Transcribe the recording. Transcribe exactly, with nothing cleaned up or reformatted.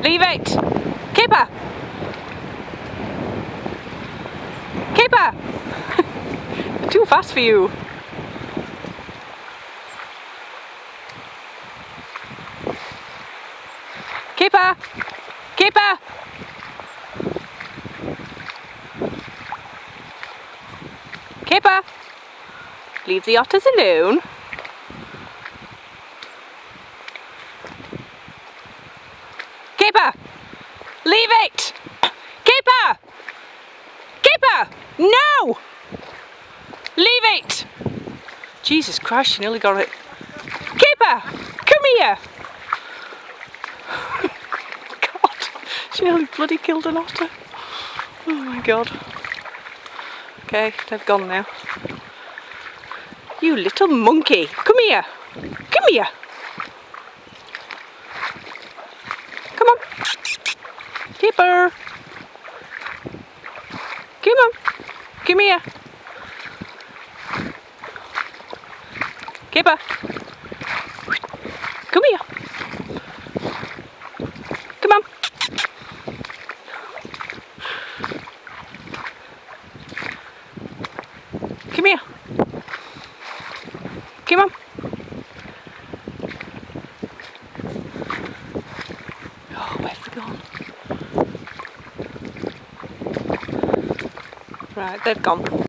Leave it! Kipper! Kipper! Too fast for you. Kipper! Kipper! Kipper! Leave the otters alone. Kipper! Leave it! Kipper! Kipper! No! Leave it! Jesus Christ, she nearly got it. Kipper! Come here! God, she nearly bloody killed an otter. Oh my God. Okay, they've gone now. You little monkey! Come here! Come here! Come on! Kipper! Come on! Come here! Kipper! Come here! Come on! Come here! Come on! Oh, where's they gone? Right, they've gone.